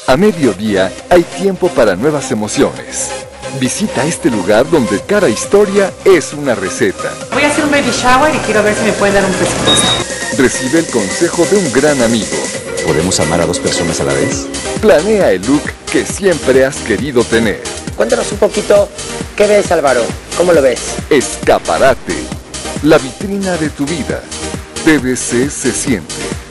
A mediodía hay tiempo para nuevas emociones. Visita este lugar donde cada historia es una receta. Voy a hacer un baby shower y quiero ver si me pueden dar un presupuesto. Recibe el consejo de un gran amigo. ¿Podemos amar a 2 personas a la vez? Planea el look que siempre has querido tener. Cuéntanos un poquito, ¿qué ves, Álvaro? ¿Cómo lo ves? Escaparate, la vitrina de tu vida. TVC se siente.